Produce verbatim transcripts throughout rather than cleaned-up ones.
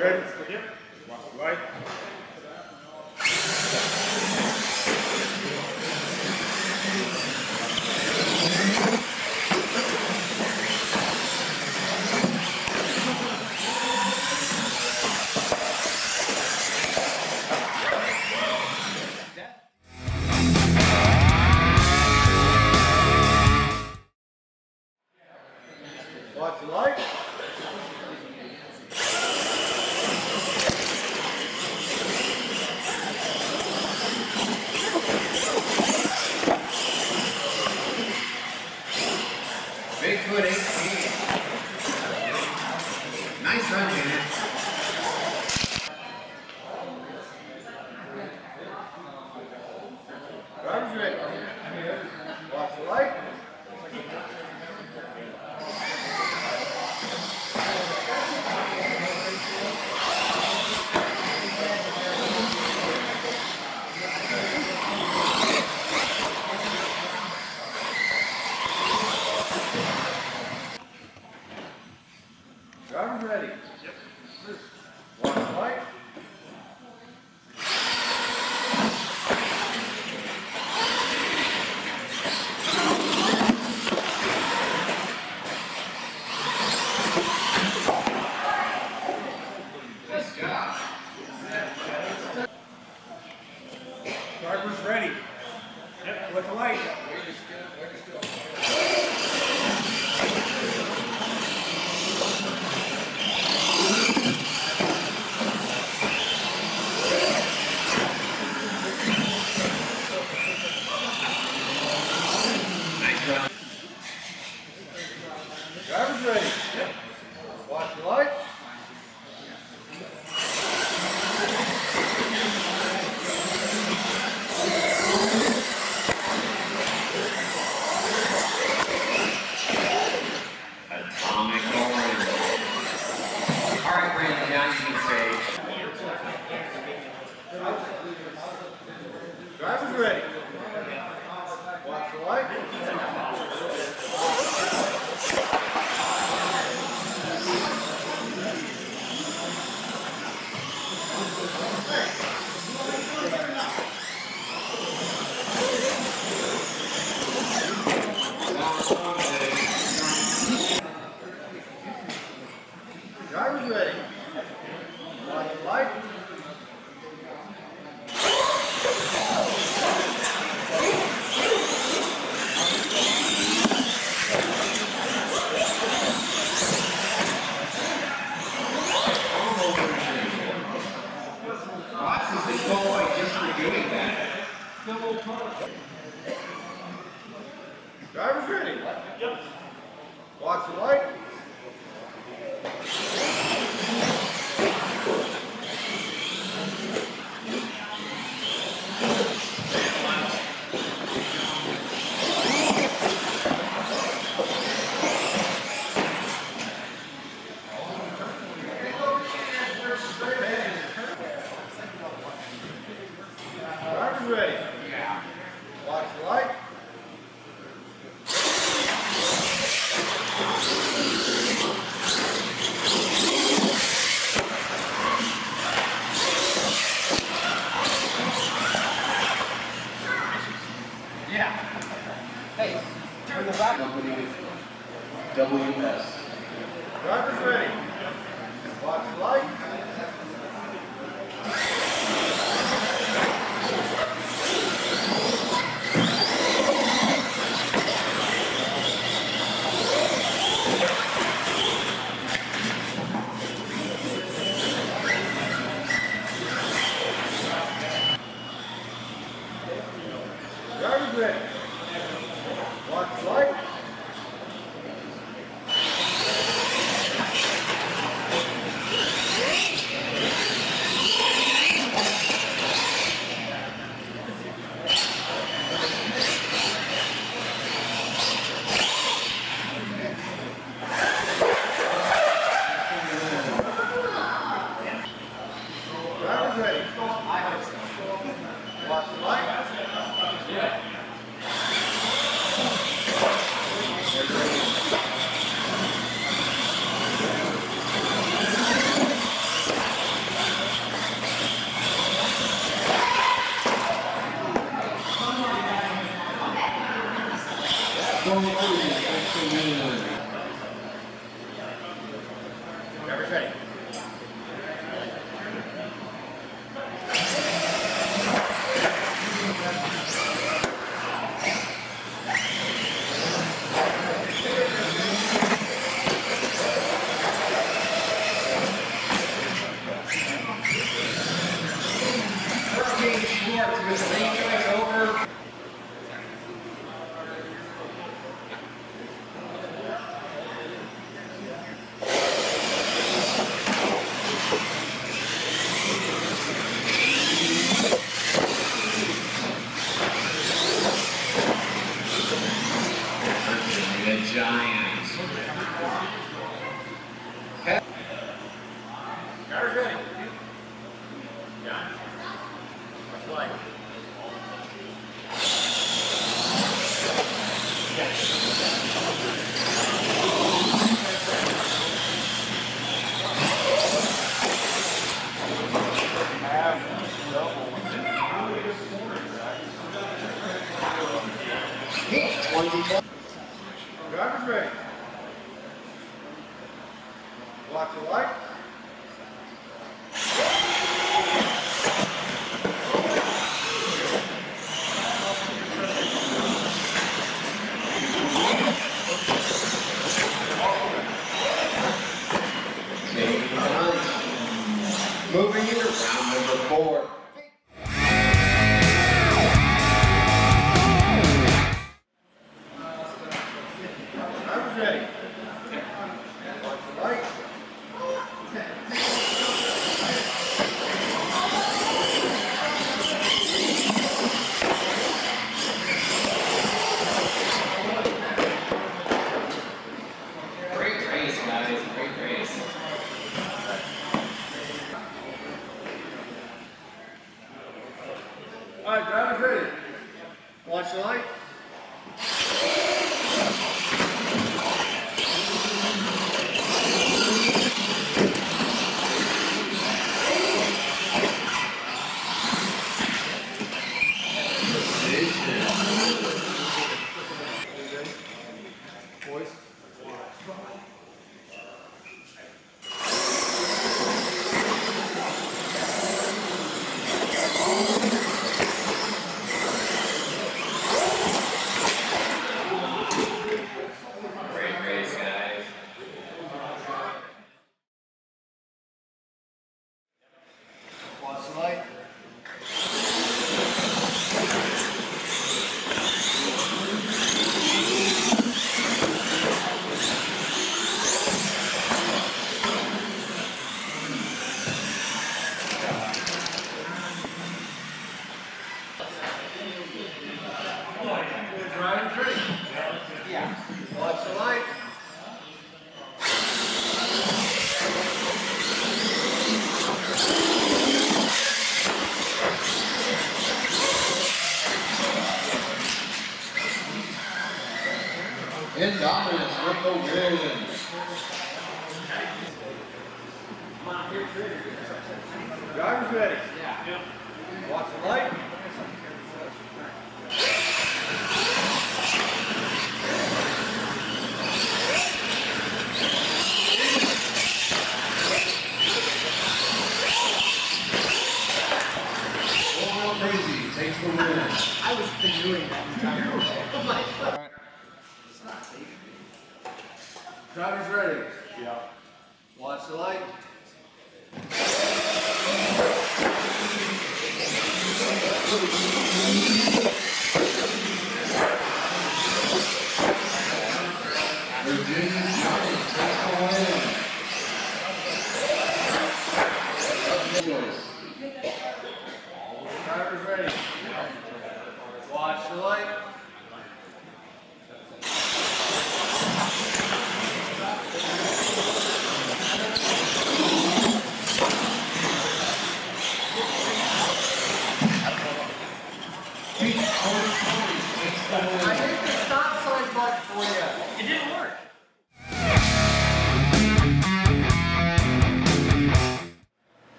Ready? Yep. Watch the light. Watch the light. Bigfoot eighteen. Nice run, Janet. Driver's ready. Watch the light. Driver's ready. Yep. Watch the light. Nice job. Driver's ready. Yep. With the light. Nice run. Driver's ready. Yep. Watch the light. Atomic orange. All right, Brandon, now you can say. Driver's ready. Watch the light. Driver's ready. Watch the light. Watch this big boy just for doing that. Driver's ready. Yep. Watch the light. Driver's ready. Yeah. Watch the light. Yeah. Hey, turn the back. W S. Driver's ready. Watch the light. Driver's ready. Watch the light. ready. Hurricane Schwartz with the lane choice over. The Giants. Drivers ready. John. Play. Drivers ready. Watch the light. Moving into round number four. Drivers ready. Watch the light. Great race, guys. Great race. All right, drivers ready. Watch the light. Boys. Great race, guys. Watch the light. Drivers ready. Yeah. Watch the light. In dominance with the win. Drivers ready. Watch the light. Crazy takes the win. I was doing that entire way. Oh my God. Drivers ready. Yeah. Watch the light. Virginia Giants takes the win. Drivers ready. Watch the light. Eight,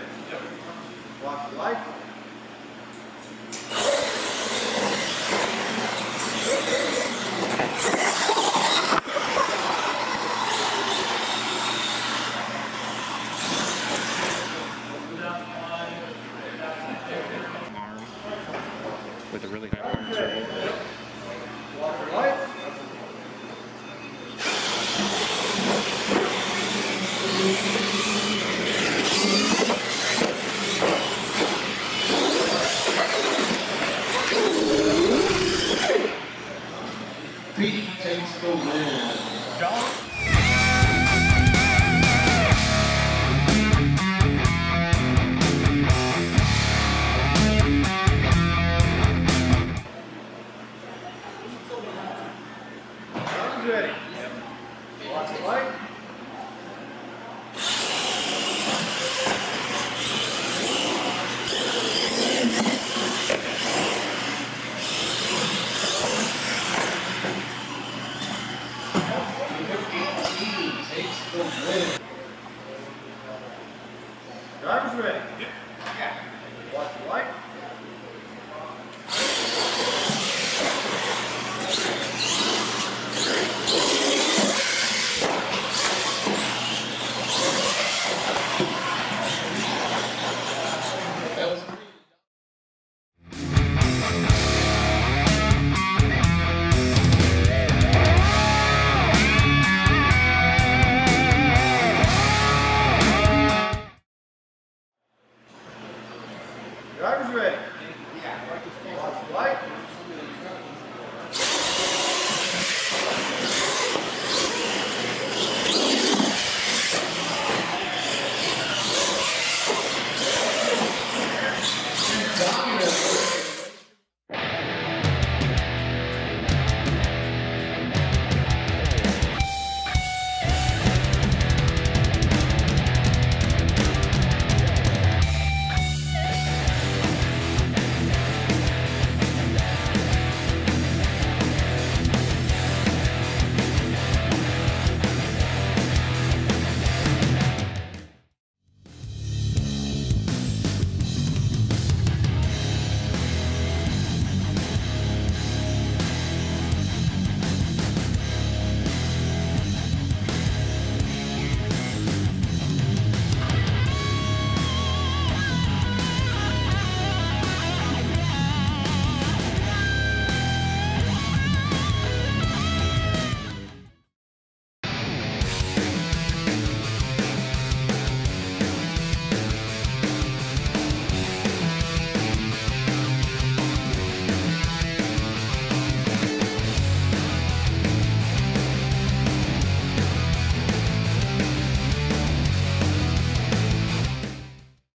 Watch the light. Arm with a really high power servo. Watch the light. Pete takes the win. John. John's ready. Watch the light. Takes the win. Driver's ready. Watch the light. That was Driver's ready.